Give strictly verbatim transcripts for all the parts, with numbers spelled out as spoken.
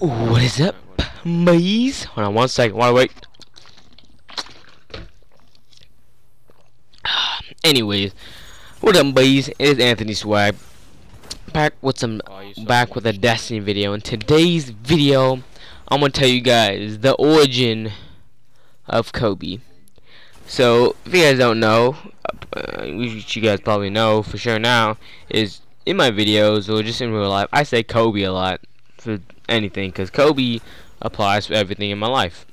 What is up, maze? Hold on one second. Wanna wait? Anyways, what up, maze? It is Anthony Swag back with some Oh, so back with a Destiny video. In today's video, I'm gonna tell you guys the origin of Kobe. So, if you guys don't know, uh, which you guys probably know for sure now, is in my videos or just in real life, I say Kobe a lot for anything because Kobe applies for everything in my life.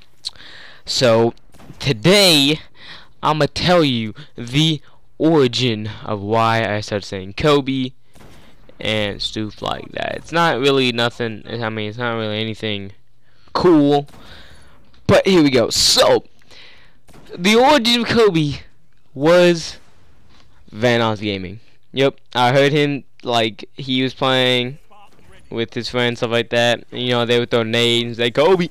So, today, I'm gonna tell you the origin of why I started saying Kobe and stuff like that. It's not really nothing, I mean, it's not really anything cool, but here we go. So, the origin of Kobe was Vanoss Gaming. Yep, I heard him, like, he was playing with his friends, stuff like that. And, you know, they would throw nades and say Kobe.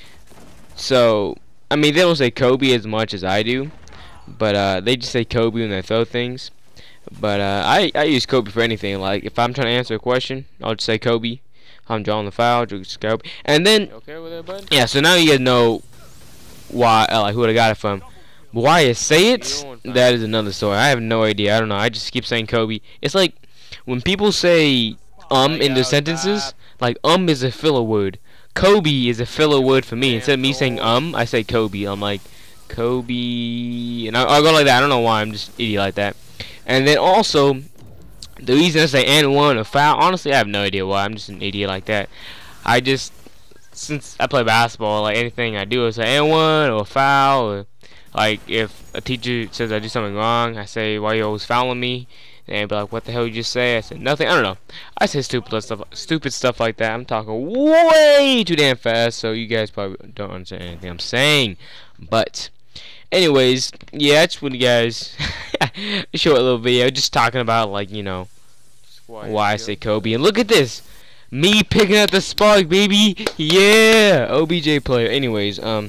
So, I mean, they don't say Kobe as much as I do, but uh, they just say Kobe when they throw things. But uh, I, I use Kobe for anything. Like, if I'm trying to answer a question, I'll just say Kobe. If I'm drawing the foul, just Kobe. And then, okay with that, bud? yeah, so now you guys know why, uh, like, who I got it from. Why I say it, that is another story. I have no idea. I don't know. I just keep saying Kobe. It's like when people say um in their sentences, like um is a filler word. Kobe is a filler word for me. Instead of me saying um, I say Kobe. I'm like Kobe, and I, I'll go like that. I don't know why. I'm just an idiot like that. And then also, the reason I say and one or foul, honestly, I have no idea why. I'm just an idiot like that. I just, since I play basketball, like anything I do, I say and one or foul. Or, like, if a teacher says I do something wrong, I say, why you always fouling me? And they'd be like, what the hell you just say? I said, nothing. I don't know. I say stupid stuff stupid stuff like that. I'm talking way too damn fast, so you guys probably don't understand anything I'm saying. But, anyways, yeah, I just want you guys short little video just talking about, like, you know, why I say Kobe. And look at this. Me picking up the spark, baby. Yeah. O B J player. Anyways, um,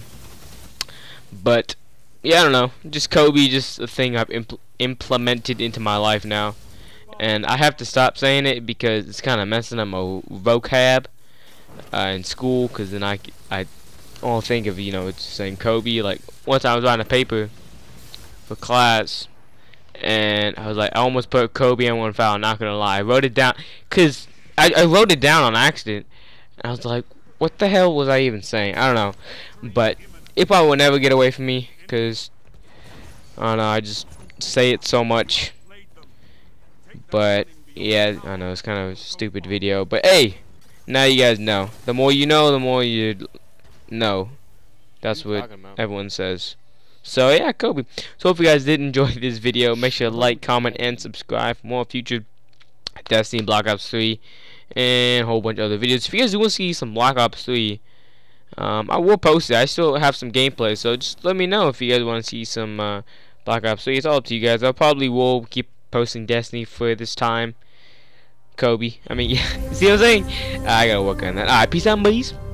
but yeah, I don't know. Just Kobe, just a thing I've impl implemented into my life now, and I have to stop saying it because it's kind of messing up my vocab uh, in school. Cause then I I all think of, you know, it's saying Kobe. Like once I was writing a paper for class, and I was like, I almost put Kobe on one foul. Not gonna lie, I wrote it down cause I, I wrote it down on accident. And I was like, what the hell was I even saying? I don't know, but it probably will never get away from me. Cause I don't know, I just say it so much. But yeah, I know it's kind of a stupid video. But hey, now you guys know. The more you know, the more you know. That's what everyone says. So yeah, Kobe. So if you guys did enjoy this video, make sure to like, comment, and subscribe for more future Destiny, Black Ops three, and a whole bunch of other videos. If you guys do want to see some Black Ops three, Um, I will post it. I still have some gameplay, so just let me know if you guys want to see some uh, Black Ops three. It's all up to you guys. I probably will keep posting Destiny for this time. Kobe. I mean, yeah. See what I'm saying? I gotta work on that. Alright, peace out, buddies.